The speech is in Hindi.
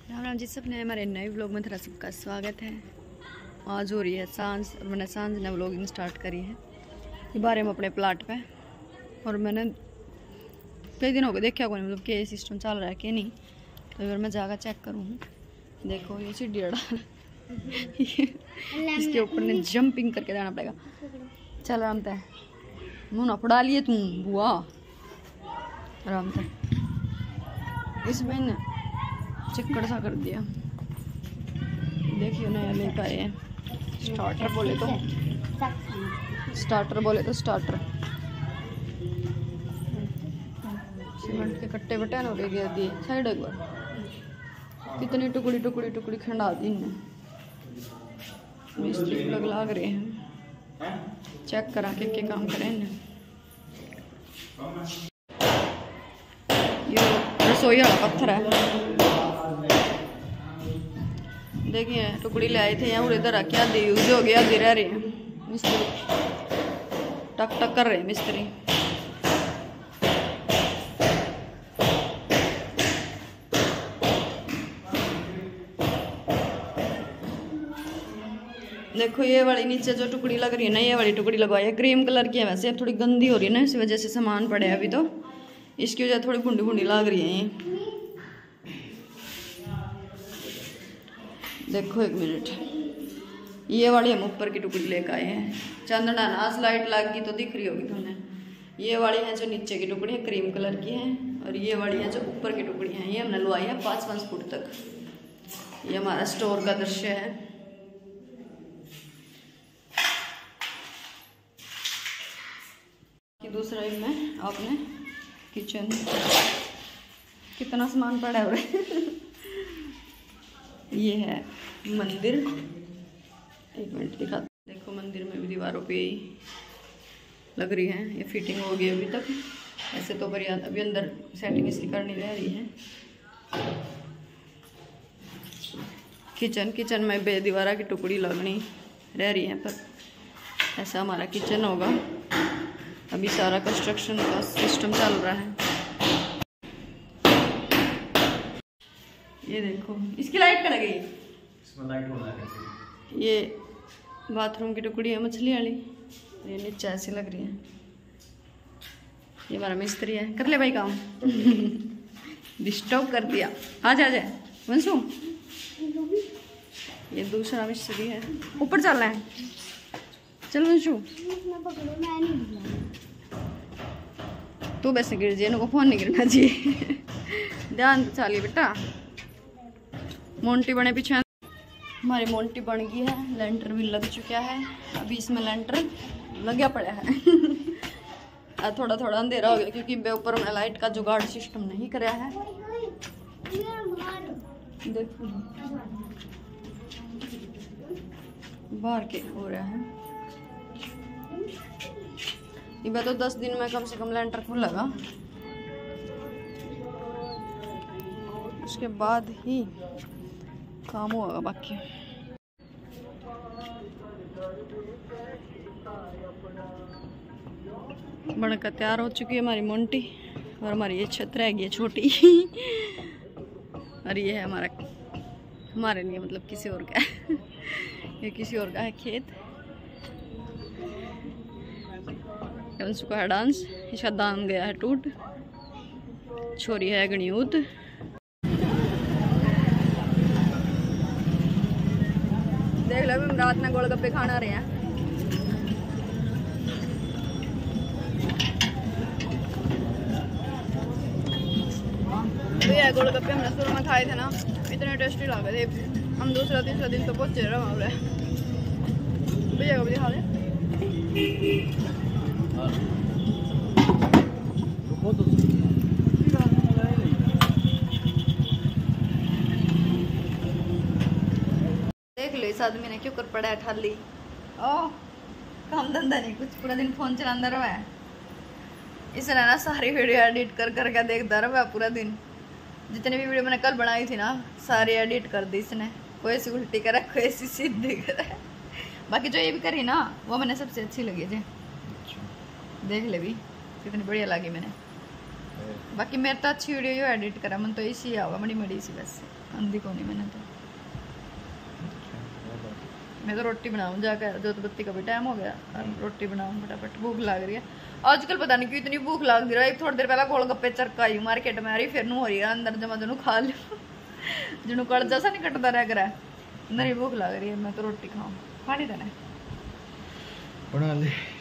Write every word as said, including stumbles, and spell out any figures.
राम राम जी सबने, हमारे नए व्लॉग में थोड़ा सबका स्वागत है। आज हो रही है सांझ और मैंने सांझ ने व्लॉगिंग स्टार्ट करी है ये बारे में अपने प्लाट पे। और मैंने कई दिन हो गए देखा को नहीं, मतलब कि सिस्टम चल रहा है कि नहीं, तो अगर मैं जाकर चेक करूँ। देखो ये सीढ़ी अड़ा इसके ऊपर ने जंपिंग करके जाना पड़ेगा। चल आराम से मुँह ना फड़ा लिए तू बुआ, आराम से। इसमें न चिक्कड़ सा कर दिया। देखिए नया लेकर आए हैं स्टार्टर, बोले तो स्टार्टर बोले तो स्टार्टर सीमेंट के कट्टे बटे ना गिर दिए साइड। एक बार कितनी टुकड़ी टुकड़ी टुकड़ी खंडा दी इनने। मिस्त्री लग लाग रहे हैं, चेक करा के के काम करें इन्हें। ये रसोई वाला पत्थर है, देखिए टुकड़ी ले आए थे यहाँ, इधर रखे आधी यूज हो गया, आधी रह रही है। मिस्त्री टक टक कर रहे हैं मिस्त्री। देखो ये वाली नीचे जो टुकड़ी लग रही है ना, ये वाली टुकड़ी लगवाई है, क्रीम कलर की है। वैसे थोड़ी गंदी हो रही है ना, इस वजह से सामान पड़े अभी, तो इसकी वजह थोड़ी भुंडी भुंडी लग रही है ये। देखो एक मिनट, ये वाली हम ऊपर की टुकड़ी लेकर आए हैं। चंदना नास लाइट लग गई तो दिख रही होगी तुम्हें। ये वाली है जो नीचे की टुकड़ी है, क्रीम कलर की है, और ये वाली है जो ऊपर की टुकड़ी है, ये हमने लुआई है पाँच पाँच फुट तक। ये हमारा स्टोर का दृश्य है। कि दूसरा इनमें आपने किचन कितना सामान पड़ा है। ये है मंदिर, एक मिनट दिखा। देखो मंदिर में भी दीवारों पे लग रही है, ये फिटिंग हो गई अभी तक। ऐसे तो पर अभी अंदर सेटिंग इसकी करनी रह रही है। किचन किचन में बे दीवारा की टुकड़ी लगनी रह रही है, पर ऐसा हमारा किचन होगा। अभी सारा कंस्ट्रक्शन का सिस्टम चल रहा है। ये देखो इसकी लाइट कहाँ गई? इसमें लाइट होना है। ये बाथरूम की टुकड़ी है मछली वाली, ये नीचे ऐसी लग रही है। ये हमारा मिस्त्री है, कर ले भाई काम। डिस्टर्ब कर दिया, आ जा जाए वंशु। ये दूसरा मिस्त्री है, ऊपर चलना है, चल वंशु। तू वैसे गिर जाए, इनको फोन नहीं गिरना चाहिए। ध्यान से चलिए बेटा। मोंटी बने पीछे, हमारी मोंटी बन गई है, लेंटर भी लग चुका है। अभी इसमें लेंटर लगा पड़ा है। थोड़ा थोड़ा अंधेरा हो गया क्योंकि ऊपर में लाइट का जुगाड़ सिस्टम नहीं कराया है। देखो बाहर के हो रहा है। ये तो दस दिन में कम से कम लेंटर खुलेगा, उसके बाद ही काम होगा बाकी। बनकर तैयार हो चुकी है हमारी मोंटी, और हमारी ये छत रह गई है छोटी। और ये है हमारा, हमारे लिए मतलब किसी और का है। ये किसी और का है खेत। अंशु का है डांस, इसका दान गया है टूट, छोरी है गणियूत। देख लो हम रात में गोलगप्पे खाना रहे हैं। तो ये गोलगप्पे हमने शुरू में खाए थे ना, इतने टेस्टी लगे थे। हम दूसरा तीसरा दिन तो पहुंचे रहे वहाँ पे। भैया को भी दिखा दे। देख लो इस आदमी ने क्यों कर पड़ा है थाली। ओह काम धंधा नहीं कुछ, पूरा दिन फोन चलाता रहा है। इसने ना सारी वीडियो एडिट कर करके देखता रहा पूरा दिन। जितनी भी वीडियो मैंने कल बनाई थी ना, सारी एडिट कर दी इसने। कोई ऐसी उल्टी करे, कोई ऐसी सीधी करे। बाकी जो ये भी करी ना, वो मैंने सबसे अच्छी लगी थी। देख ले भी कितनी बढ़िया लगी मैंने। बाकी मेरे तो अच्छी वीडियो जो एडिट करा मन तो इसी आवा बड़ी मड़ी सी बस आंधी को नहीं मैंने तो मैं तो रोटी बनाऊँ जाकर जो तो बत्ती का भी टाइम हो गया रोटी बनाऊँ फटाफट भूख लग रही है आजकल पता नहीं क्यों इतनी भूख लग रही है थोड़ी देर पहले गोलगप्पे चरका आई मार्केट में आ रही फिर नू हो रही है अंदर जमा जनू खा लियो जनू कड़ जैसा नहीं कटता रह कर अंदर ही भूख लग रही है मैं तो रोटी खाऊँ पानी देना बना ले